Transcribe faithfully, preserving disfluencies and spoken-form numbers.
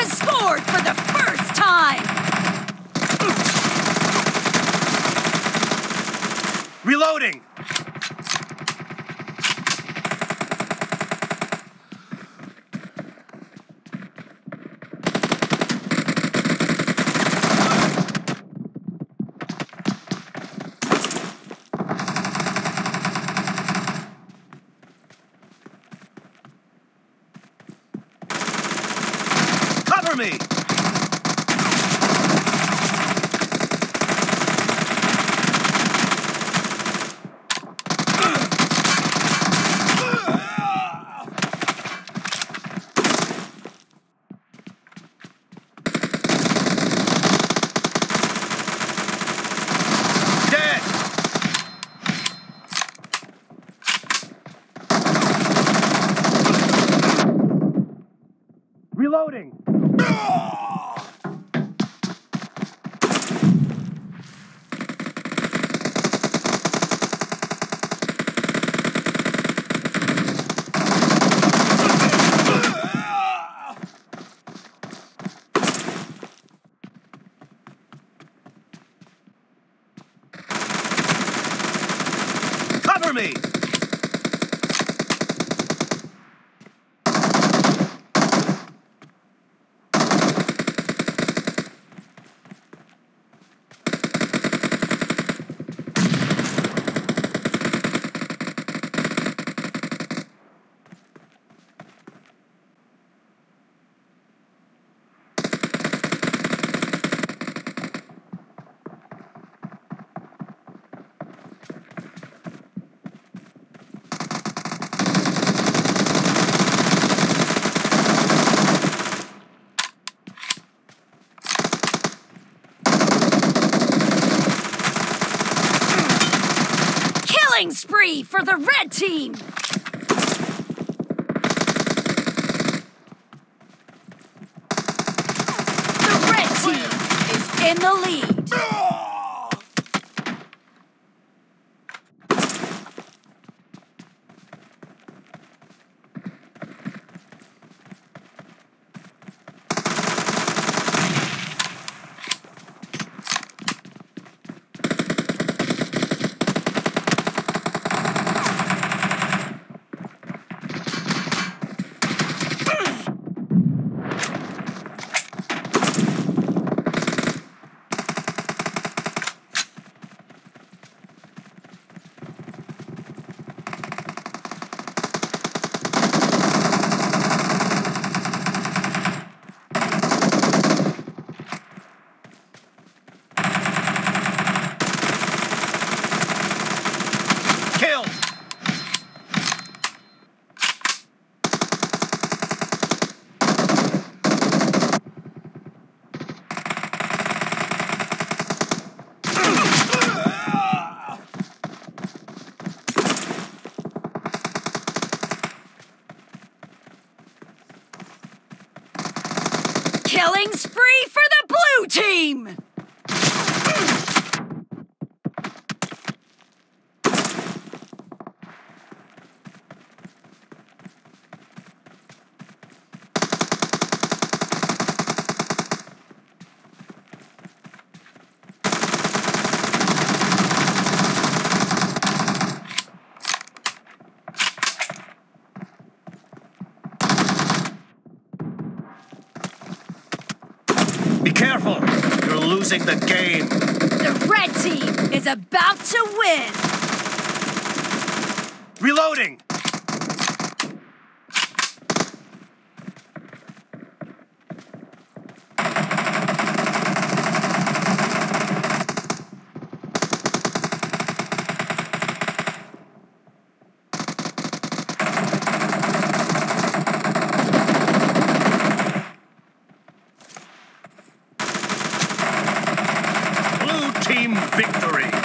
has scored for the first time! Reloading! Cover me! Dead! Reloading! Cover me! Killing spree for the red team! The red team is in the lead. Kill! Killing spree for the blue team! Be careful! You're losing the game! The red team is about to win! Reloading! Blue team victory!